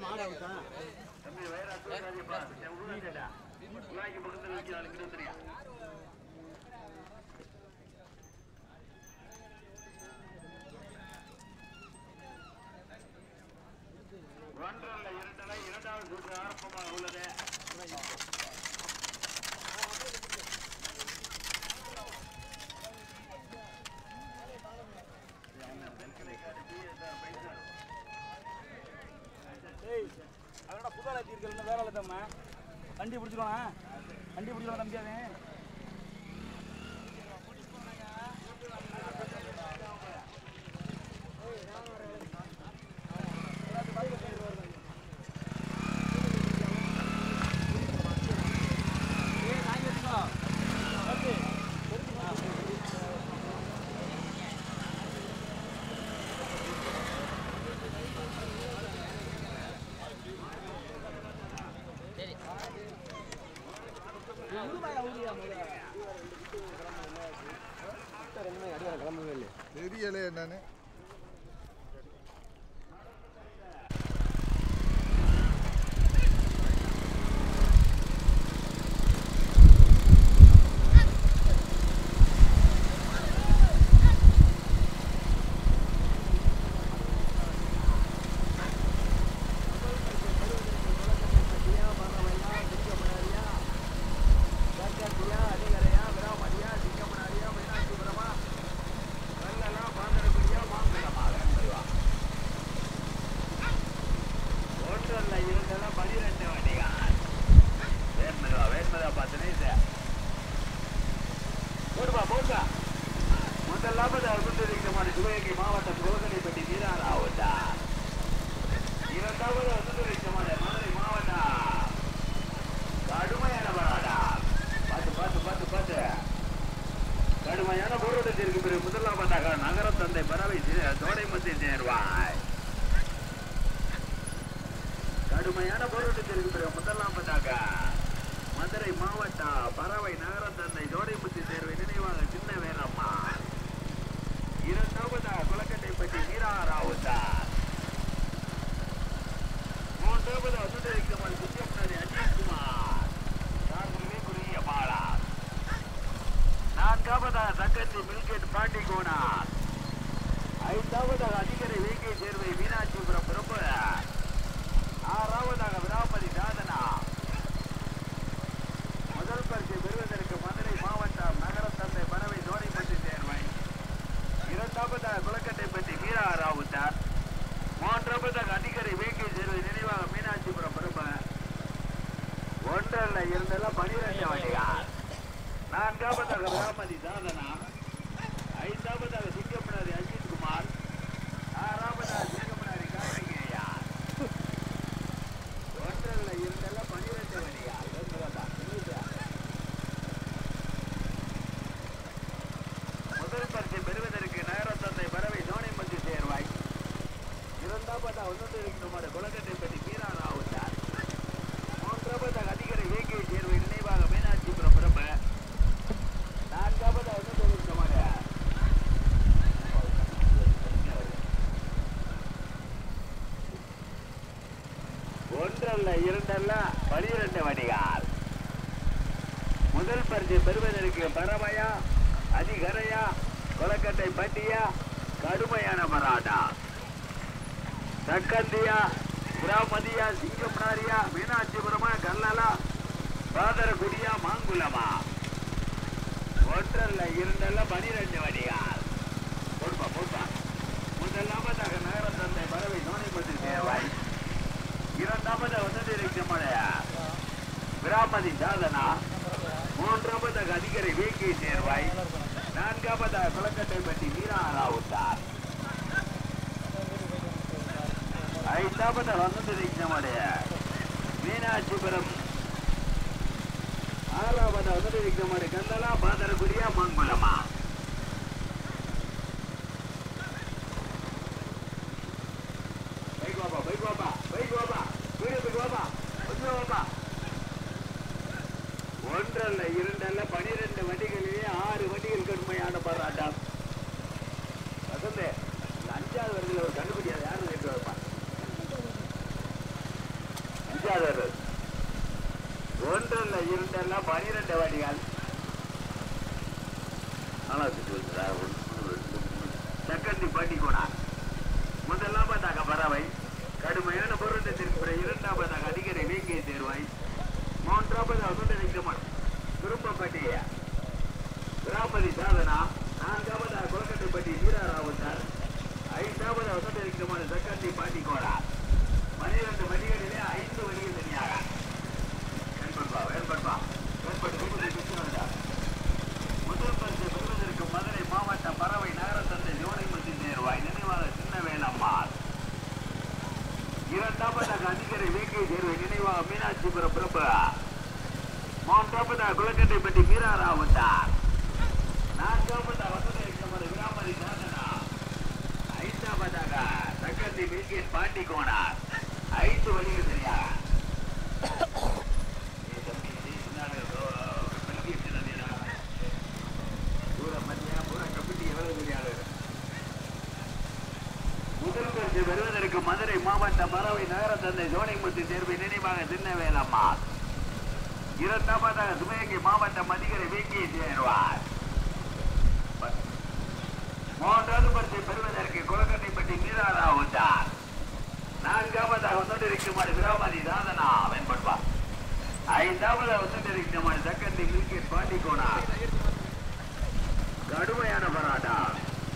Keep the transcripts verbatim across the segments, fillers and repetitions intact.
ஒன்றல்ல இரண்டரை இரண்டாவது சுற்று ஆரம்பமாக உள்ளது. அதோட புதால தீர்க்கல வேற இல்ல வண்டி பிடிச்சிருவான் வண்டி பிடிச்சிருவான் தம்பியாவே தெரியல என்னன்னு சிவகங்கை மாவட்டம் கோகலைப்பட்டி வீராராவுதா. இரண்டாவது அசுந்தரிச்சமான மதுரை மாவட்டம் கடுமையான பராடா. பார்த்து பார்த்து பார்த்து பார்த்து கடுமையான போராட்டத்திற்கு பிறகு முதலாவதாக நகர தந்தை பறவை தோடை மத்திய சேர்வாய். கடுமையான போராட்டத்திற்கு பிறகு முதலாவதாக மதுரை மாவட்டம் பறவை நகர தந்தை தோடைமுத்தி சேர்வை நினைவாக சின்ன வேறம்மா. இரண்டாவதாக குளக்கட்டைப்பட்டி வீராராவுதா. மூன்றாவது அசுந்தரிக்கமல் குத்தியப்பனரி அஜித்குமார் சார்பிலே குறுகிய பாலா. நான்காவதாக தக்கத்தி மில்கேட் பாண்டி கோனார். ஐந்தாவதாக அதிகரை வேங்கை சேர்வை மீனாட்சிபுரம் பிரபு. ஆறாவதாக விராமதி சாதனா. முதல் பரிசை பெறுவதற்கு மதுரை மாவட்டம் நகர தந்தை பறவை தோடைப்பட்டி சேர்வை. இரண்டாவதாக குளக்கட்டைப்பட்டி வீராராவுத்தார். மூன்றாவதாக அதிகரை வேங்கை சேர்வை நினைவாக மீனாட்சிபுரம் பிரபு. ஒன்றல்ல இருந்தெல்லாம் பனிரெண்டு வண்டிகள். நான்காவதாக விராமதி சாதனா. ஐந்தாவதாக சிங்கப்பனாரி அஜித்குமார். ஆறாவதாக சிங்கப்பனாரி கார்த்திகேயா. ஒன்றல்ல இருந்தெல்லாம் பனிரெண்டு வண்டிகள். முதல் பரிசை பெறுவதற்கு நகர தந்தை பறவை தோணைமத்தி சேர்வாய். இரண்டாவதாக ஒன்றிருக்கிற குளக்கட்டைப்பட்டி வீராராவுத்தார். மூன்றாவதாக அதிகரை வேங்கை சேர்வை நினைவாக மீனாட்சிபுரம் பிரபு. நான்காவதாக ஒன்றிருக்கிற ஒன்றல்ல இரண்டல்ல பனிரெண்டு வண்டிகள். முதல் பரிசை பெறுவதற்கு பறவையா அதிகரையா கொலக்கட்டை பட்டியா கடுமையான மராடா. தக்கந்தியா கிராமதியா சிங்கப்பனாரியா மீனாட்சிபுரமா கல்லலா பாதரகுடியா மாங்குளமா. ஒன்றல்ல இரண்டல்ல பனிரெண்டு வண்டிகள். பொறுப்பா பொறுப்பா. முதலாவதாக நகர தந்தை பறவை நோனிபதி தேவாய். இரண்டாவதாக வசதிமான விராமதி சாதனா. மூன்றாவதாக அதிகரை வேங்கை சேர்வாய். நான்காவதாக குளக்கட்டைப்பட்டி வீராராவுத்தார். ஐந்தாவதாக வசதிமான மீனாட்சிபுரம். ஆறாவதாக வசதிமான கந்தலா பாதரகுடியா மாங்குளமா. பைக் வாபா பைக் வாபா வீடு வாபா கொஞ்சம் வாபா. ஒன்றல்ல இரண்டல்ல பனிரெண்டு வண்டிகளிலே ஆறு வண்டிகள் கடுமையான போராட்டம். வசந்தே அஞ்சாவது வருதில் ஒரு கண்டுபிடியாது யாரும் கேட்டு வைப்பான். ஒன்றல்ல இரண்டல்ல பனிரெண்டு வடிகள் சக்கண்டி பாட்டிக்கோடா முதலாம் பார்த்தாக்க பறவை கடுமையான பொருத்தத்திற்கு இரண்டாவதாக அதிகரை வேங்கிய தேர்வாய் மூன்றாவதாக நிற்கமான் திருப்பப்பட்டிய திராபதி சாதனா நான்காவதாக கொலக்கட்டைப்பட்டி வீரராவுத்தார் ஐந்தாவதாக நிற்கமான சக்கண்டி பாட்டிக்கோடா பனிரெண்டு வடிகளிலே ஐந்து வடிகள் தனியாக வேண்படுவா வேண்படுவா முதல் பரிசு பெறுவதற்கு மதுரை மாவட்ட பறவை நகரத்தந்தை ஜோனிமுத்தி தேர்வாய் நினைவாக சின்ன வேலம்மாள் இரண்டாவதாக அதிகரை வேங்கை தேர்வை நினைவாக மீனாட்சிபுரம் பிரபு மூன்றாவதாக குளக்கட்டைப்பட்டி மீராராவுத்தார் நான்காவதாக வசதி விராமதி சாதனா ஐந்தாவதாக சக்கந்தி மில்கின் பாண்டி கோனார் ஐந்து வழிகள் சரியா முதல் பரிசு பெறுவதற்கு மதுரை மாவட்ட பறவை நகர தந்தை ஜோனிமுத்தி தேர்வை நினைவாக சின்னவேலம்மா இரண்டாவதாக சிவகங்கை மாவட்டம் அதிகரை வேங்கியை சேர்வார் மூன்றாவது பரிசை பெறுவதற்கு கொலக்கட்டைப்பட்டி மீராராவுத்தார் நான்காவதாக வந்துட்டிருக்குமாறு விராமதி சாதனா வெண்படுவார் ஐந்தாவதாக வந்துட்டிருக்குமாறு சக்கண்டி மில்கின் பாண்டிகோனா கடுமையான போராட்டம்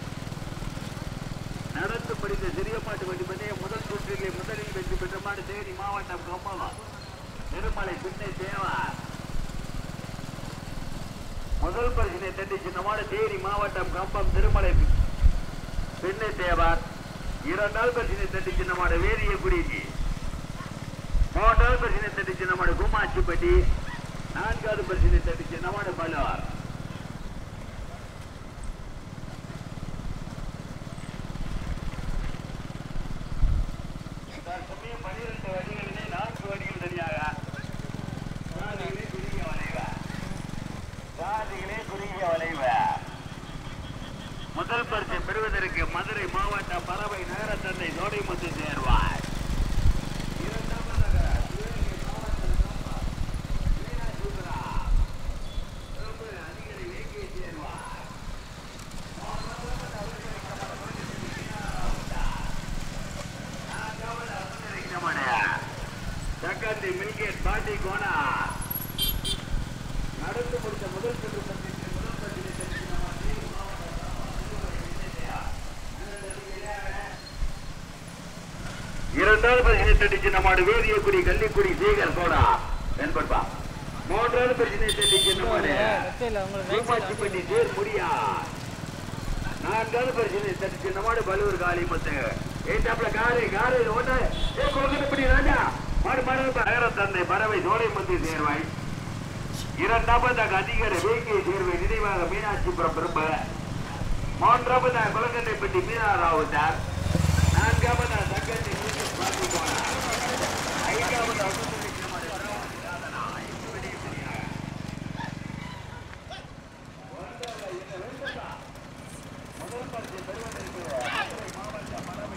நடந்து படித்த சிறிய மாட்டு வண்டி பந்தய முதல் சுற்றிலே முதலில் வெற்றி பெற்ற மாடு தேனி மாவட்டம் கம்பம் திருமலை பின்னை தேவா முதல் பரிசினை தட்டி சின்ன மாடு தேனி மாவட்டம் கம்பம் திருமலை பின்னை தேவார் இரண்டாவது பரிசினை தட்டி சின்ன மாடு வேதிய குடிஜி மூன்றாவது பரிசினை தட்டி சின்ன மாடு குமாச்சிப்பட்டி நான்காவது பரிசினை தட்டி சின்ன மாடு பலவார் பனிரெண்டு வடிகளிலே நான்கு வடிகள் தனியாக சாதிகளே குறுகிய வளைவ சாதிகளே குறுகிய வளைவ முதல் பரிசை பெறுவதற்கு மதுரை மாவட்ட பறவை நகர தந்தை ஜோனிமுத்து சேர்வார் இரண்டாவதாக சிவகங்கை மாவட்டம் மீனாட்சிபுரா அதிகரை வேங்கியை சேர்வார் சக்கந்தி மில்கேட் பாண்டி கோனா நடந்து முடித்த முதல் சுற்று பற்றிய முதல் பரிசினை இரண்டாவது பரிசினை தட்டிச்சு நம்மாடு வேதியக்குடி கள்ளிக்குடி சீகர் கோடா என்பா மூன்றாவது பரிசினை தட்டிச்சு நம்மாடு பூமாச்சிப்பட்டி சேர் முடியா நான்காவது பரிசினை தட்டிச்சு நம்மாடு பலூர் காளி முத்து ஏட்டாப்ல காரை காரை ஓட்ட ஏ கொல்கட்டப்படி ராஜா மாடு மாடு நகர தந்தை பறவை ஜோனிமுத்தி சேர்வாய் இரண்டாவதாக அதிகார வேங்கை சேர்வை நினைவாக மீனாட்சிபுரம் பிரபு மூன்றாவதாக கொலக்கட்டைப்பட்டி மீனாராவுத்தார் நான்காவதாக சக்கந்தி ஐந்தாவது முதல் பரிசை பெறுவதற்கு மாவட்ட பறவை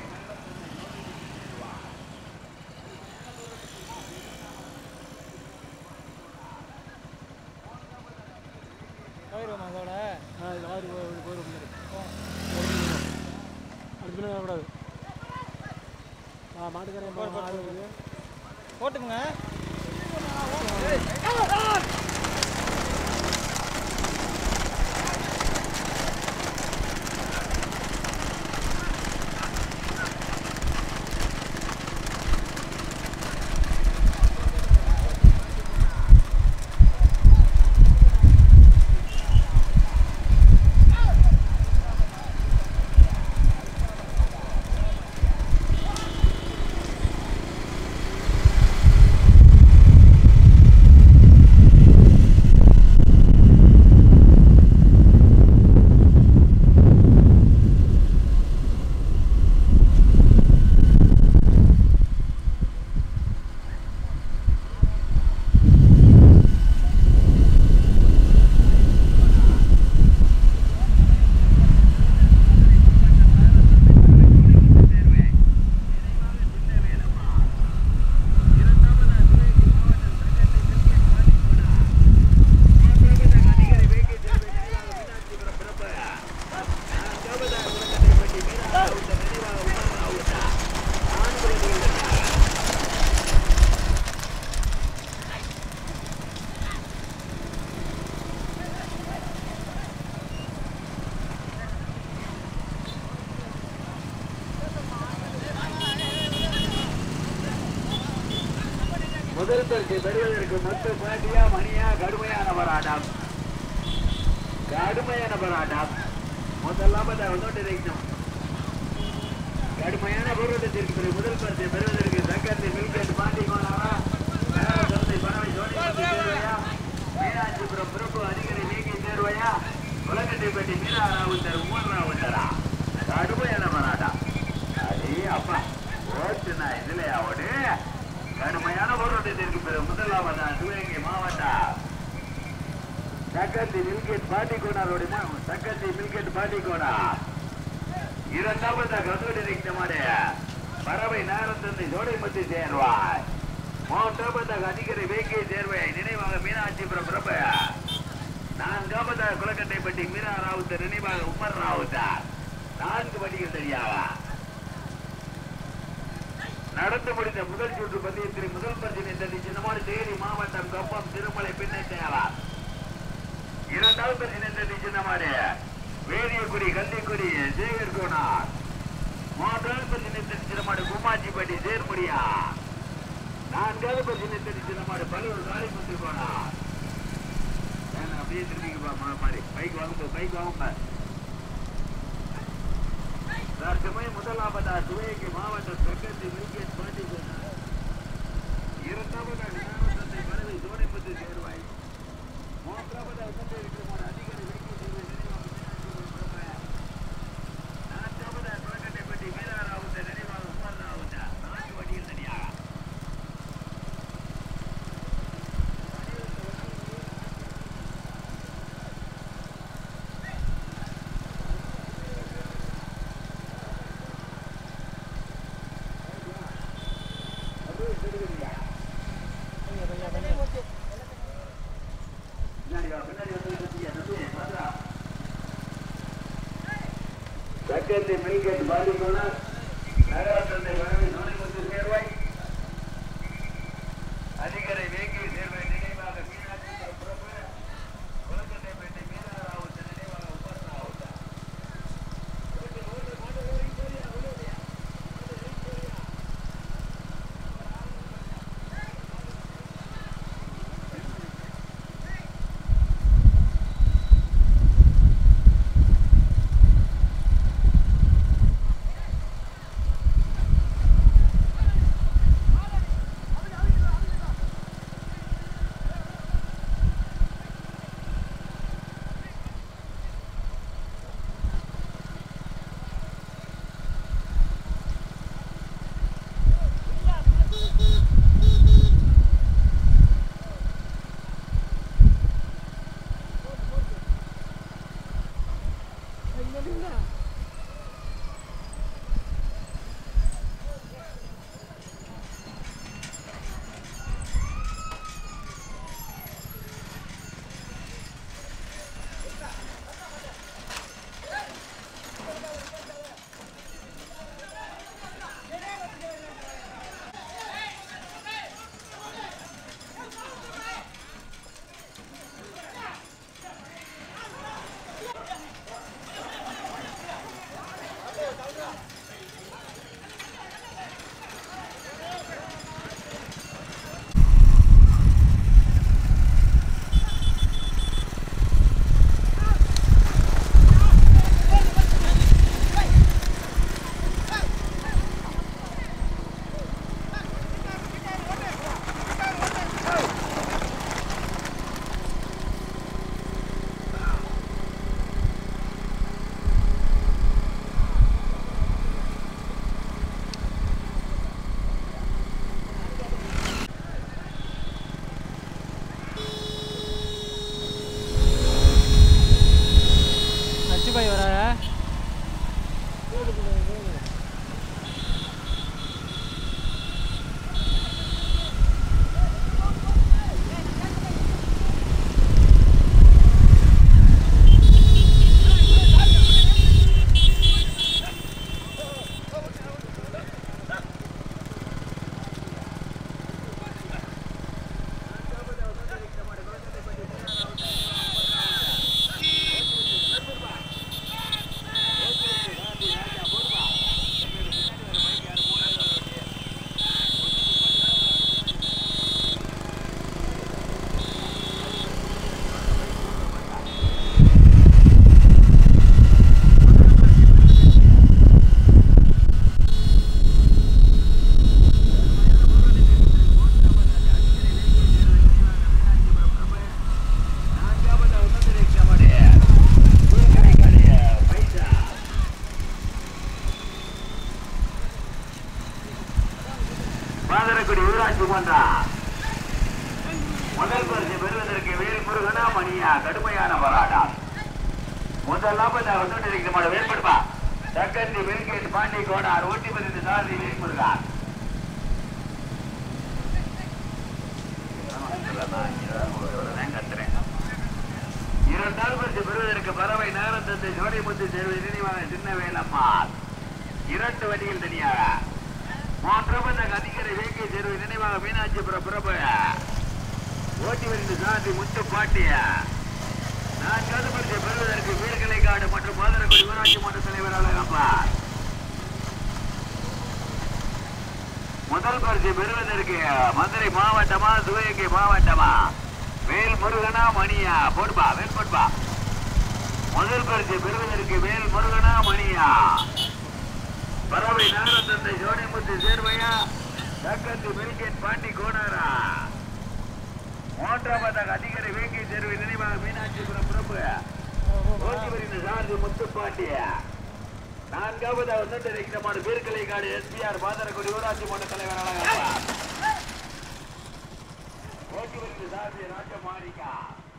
போட்டுங்க முதல் பரிசை பெறுவதற்கு மொத்த பாட்டியா மணியா கடுமையான போராட்டம் கடுமையான போராட்டம் முதலாவது ஒன்றோட்டிருக்கணும் கடுமையான போராட்டத்திற்கு முதல் பரிசை பெறுவதற்கு சங்கத்தை மில்கேட் பாண்டி கோனாரா பறவை சோனியா மீனாட்சிபுரம் பிரபு அதிகாரி நீக்கி தேர்வையா உலகத்தைப்பட்டி மீனா ராவுத்தர் உமர் ராவுத்தரா கடுமையான போராட்டம் அடே அப்பா ஓட்டுனா இதுலையா ஓடு கடுமையான போராட்டத்திற்கு பிறகு முதலாவதா சிவகங்கை மாவட்டம் சக்கந்தி மில்கேட் பாட்டிக்கோனாரோட சக்கந்தி மில்கேட் பாட்டிக்கோனார் இரண்டாவதாக கந்தோடி பறவை நேரத்தந்தை சோடைமத்தி சேர்வாய் மூன்றாவதாக அதிகாரி வேக்கை சேர்வாய் நினைவாக மீனாட்சிபுரம் பிரபு நான்காவதாக குளக்கட்டைப்பட்டி மீனா ராவுத்தர் நினைவாக உமர் ராவுத்தர் நான்கு வண்டிகள் சரியாக நடந்து முடிந்த முதல் சுற்று பந்தயத்தில் முதல் பரிசினை தட்டி சின்னமான தேனி மாவட்டம் கப்பம் திருமலை பின்னை செயலார் இரண்டாவது பரிசினை தட்டி சின்னமாடு வேதியக்குடி கல்லிக்குடி சேகர் கோனார் மூன்றாவது பரிசினை தட்டி சின்னமாடு குமாச்சிப்பட்டி சேர்முடியா நான்காவது பரிசினை தட்டி சின்னமாடு பல்லூர் காளிமுத்து கோனார் அப்படியே திரும்பிக்குப்பா மாதிரி பைக் வாங்க பைக் வாங்க தற்சமயம் முதலாவதா சிவகங்கை மாவட்டம் சக்கந்தி மில்கேட் பாண்டி இரண்டாவதாக ஞானசந்தை பறவை சோனைமுத்து சேர்வாய் மூன்றாவதாக இருக்கிற அதிகாரி நான்காவதாக குளக்கட்டைப்பட்டி மீனா ராவுத்தர் நினைவாக உமர் ராவுத்தர் நான்கு வண்டியில் தனியாக சக்கந்தி மில்கேட் பாண்டிகோனார் நகரத்தந்தை பறவை சோனைமுத்து சேர்வாய் அதிகாரி வேங்கி சேர்வாய் நினைவாக மீனாட்சிபுரம் பிரபு குளக்கட்டைப்பேட்டை மீனா ராவுத்தர் நினைவாக உமர் ராவுத்தர் சுமந்தா முதல் பரிசு பெறுவதற்கு வேல்முருகனா மணியா கடுமையான போராட்டம். முதலாவது வந்து வேல்படுப்பா தக்கந்தி வெல்கேட் பாண்டி கோடார் ஓட்டி பதிந்து சாரதி வேல்முருகா. இரண்டாவது பரிசு பெறுவதற்கு பறவை நேரத்தை ஜோடிமுத்து சேர்வை நினைவாக சின்ன வேலம்மா இரண்டு வண்டிகள் தனியாக. மூன்றாவது அதிகாரி வேங்கை சேர்வை நினைவாக மீனாட்சிபுரம் பிரபு ஓட்டி வருகின்ற சாந்தி முத்து பாட்டிய. நான்காவது பரிசு பெறுவதற்கு வீரகலைக்காடு மற்றும் மாதரக்குடி ஊராட்சி மன்ற தலைவர் அழகப்பா. முதல் பரிசு பெறுவதற்கு மதுரை மாவட்டமா சிவகங்கை மாவட்டமா வேல் முருகனா மணியா போடுபா வேல் போடுபா. முதல் பரிசு பெறுவதற்கு வேல் முருகனா மணியா பறவை நகரத்தந்தை ஜோடிமுத்து சேர்வையா தக்கத்து மெல்கேட் பாண்டி கோடாரா. மூன்றாவதாக அதிகாரி வேங்கை சேர்வை நினைவாக மீனாட்சிபுரம் பிரபு ஓட்டி வருகின்ற சாரதி முத்து பாண்டிய. நான்காவதாக வந்து வீர்கலை காடு எஸ்பிஆர் பாதரக்குடி ஊராட்சி மன்ற தலைவர் அழகப்பா ஓட்டி வருகின்ற சாரதி ராஜமாணிக்கா.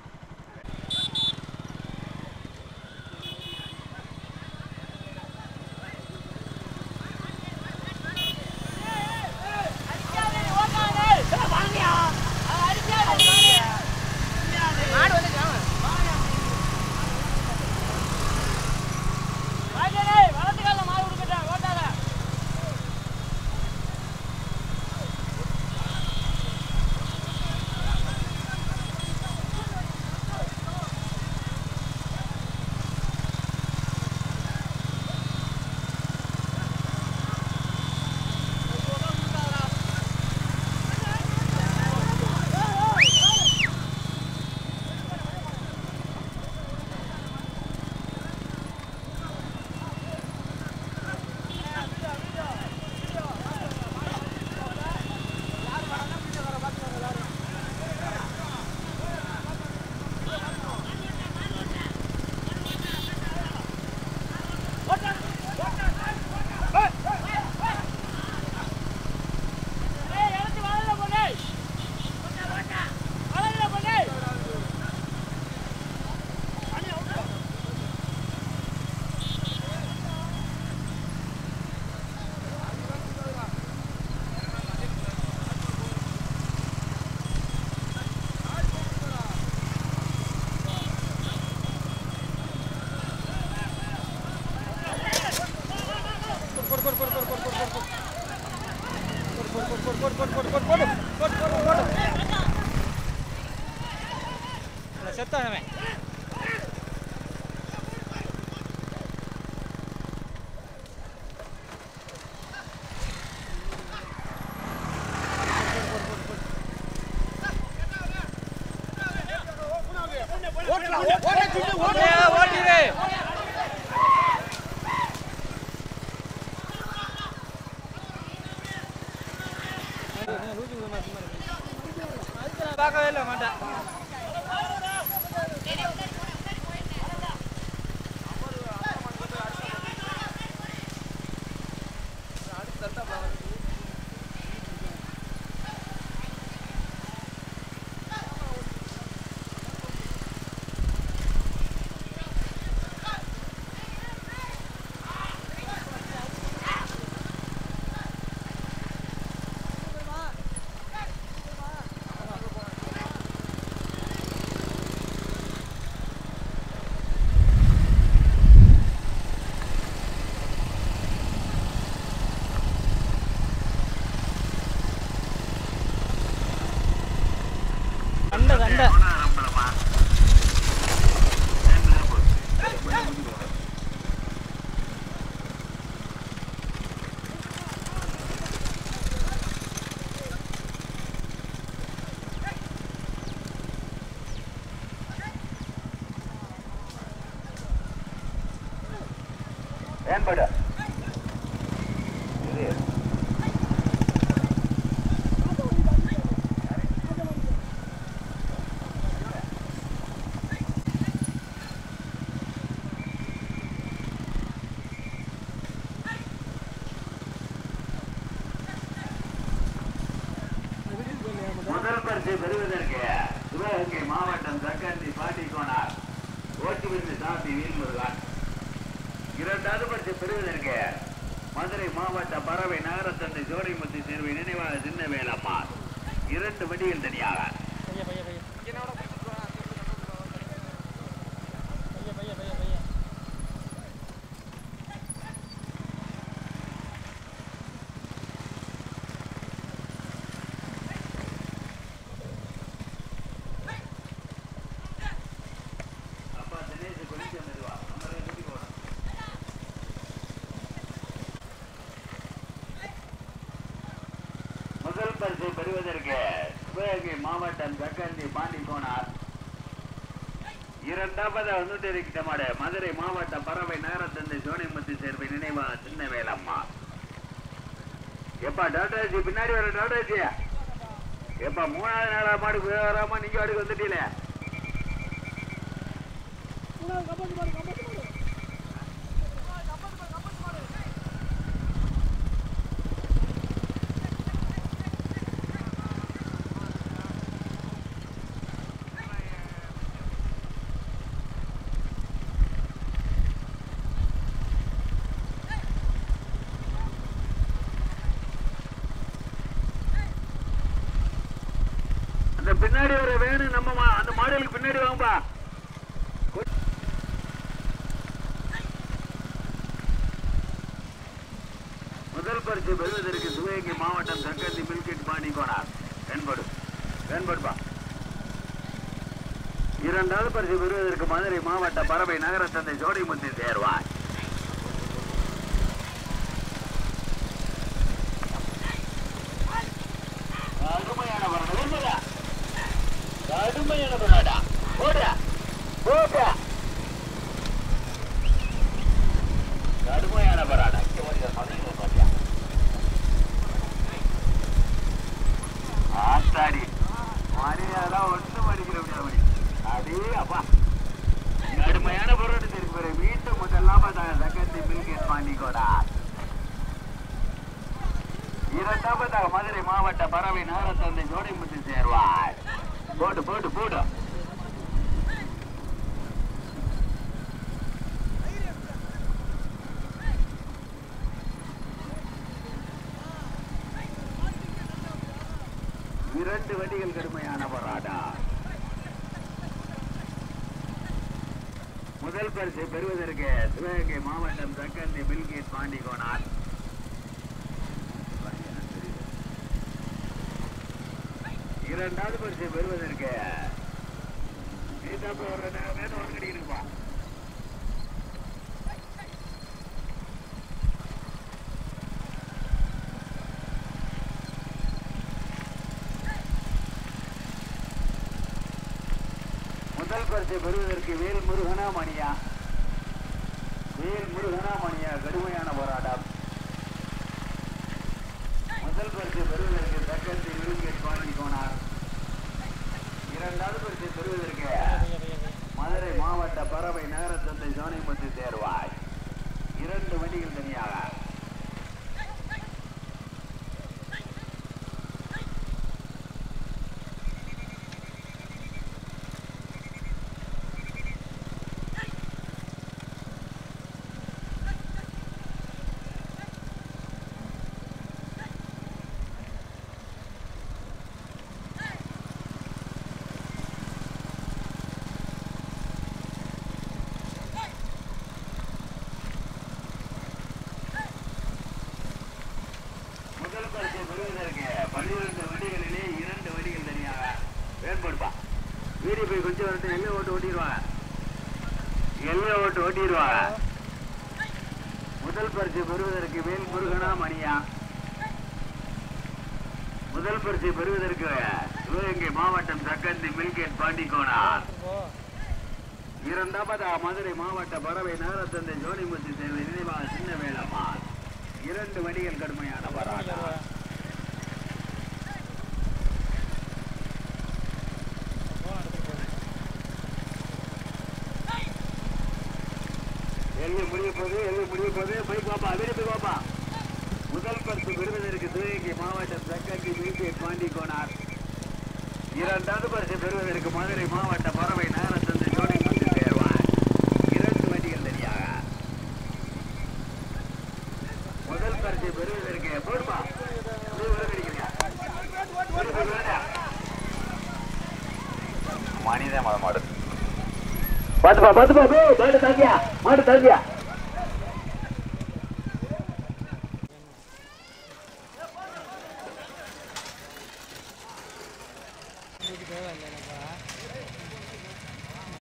செத்தானவன் ஓட்டிரு பார்க்கவே இல்லை மாட்டேன். ஏன்பட பரிசை பெறுவதற்கு சிவகங்கை மாவட்டம் சக்கந்தி பாட்டிக்கோனார் ஓட்டுவிருந்து சாப்பி வீல்முருகான். இரண்டாவது பரிசை பெறுவதற்கு மதுரை மாவட்ட பறவை நகரத்தந்தை ஜோடிமுத்தி தேர்வை நினைவாக சின்ன வேலம்மா. இரண்டு வண்டிகள் தனியாக. முதல் பரிசை பெறுவதற்கு சிவகங்கை மாவட்டம் சக்கந்தி பாண்டிக்கோனார். இரண்டாவது வந்துட்டு இருக்கிட்ட மாடு மதுரை மாவட்ட பறவை நகரத்தந்தை சோனிமுத்தி சேர்வை நினைவாக சின்ன வேலம்மா. எப்பா டாக்டர்ஜி பின்னாடி வர டாக்டர்ஜி எப்பா மூணாவது நாளா மாடு வராம நீங்க வாடுக்கு வந்துட்டீங்களே. பின்னாடி வர வேணும் நம்ம அந்த மாடுகளுக்கு பின்னாடி வாங்கப்பா. முதல் பரிசு பெறுவதற்கு சிவகங்கை மாவட்டம் சக்கந்தி மில்கெட் பாண்டிக்கோனார் வெண்படு வெண்படுப்பா. இரண்டாவது பரிசு பெறுவதற்கு மதுரை மாவட்ட பறவை நகரத்தந்தை ஜோடிமுத்தி சேர்வார். கடுமையான போராடா போடா போடா கடுமையான போராடா. ஆத்தாடி மரியாதான் ஒன்றும் அடிக்கிற முடியாது. அதே அப்பா கடுமையான போராட்டத்திற்கு இருக்கிற வீட்டு முதலாம சக்கந்தி மில்கெட் பாண்டிக்கோடா. இரண்டாவதாக மதுரை மாவட்ட பறவை நகரத்தந்தை ஜோடிமுத்தி சேர்வார். போடு போடு போடு இரண்டு வண்டிகள் கடுமையான போராட்டம். முதல் பரிசை பெறுவதற்கு சிவகங்கை மாவட்டம் சக்கந்தி மில்கெட் பாண்டிக்கோனார். இரண்டாவது பரிசை பெறுவதற்கு கிடைக்குப்பா. முதல் பரிசை பெறுவதற்கு வேல் முருகனா மணியா வேல் முருகனா மணியா கடுமையான போராட்டம். முதல் பரிசை பெறுவதற்கு சக்கந்தி மில்கெட் பாண்டிக்கோனார். இரண்டாவது பரிசை பெறுவதற்கு மதுரை மாவட்ட பறவை நகரத்தந்தை சோனிமுத்தி தேர்வாய். இரண்டு வண்டிகள் தனியாக. பன்னிரண்டு வண்டிகளிலே இரண்டு வண்டிகள் தனியாக வேறுபடுப்பா. வீடு போய் கொஞ்சம் வரட்டும். எல்லை ஓட்டு ஓட்டிடுவாங்க எல்லை ஓட்டு ஓட்டிடுவாங்க. முதல் பரிசு பெறுவதற்கு வேல் முருகனா மணியா. முதல் பரிசு பெறுவதற்கு சிவகங்கை மாவட்டம் சக்கந்தி மில்கெட் பாண்டிக்கோனார். இரண்டாவதா மதுரை மாவட்ட பறவை நகரத்தந்தை ஜோடிமுத்தி சேர்வை நினைவாக சின்ன வேலம்மா. இரண்டு வண்டிகள் கடுமையான போராட்டம். எல்லை முடிய போது எல்லை முடிய போது போய் பாப்பா வெளியே போய் பாப்பா. முதல் பரிசு பெறுவதற்கு சிவகங்கை மாவட்டம் சக்கந்தி மில்கெட் பாண்டிக்கோனார். இரண்டாவது பரிசு பெறுவதற்கு மதுரை மாவட்ட பறவை நகரத்திலிருந்து ஜோடி வந்து சேர்வார். இரண்டு வண்டிகள் தெரியாக முதல் பரிசு பெறுவதற்கு போடுமா மனித மதமாடு பாத்துப்பா பாத்துப்பா மாடு தாங்கியா மாடு தாங்கியா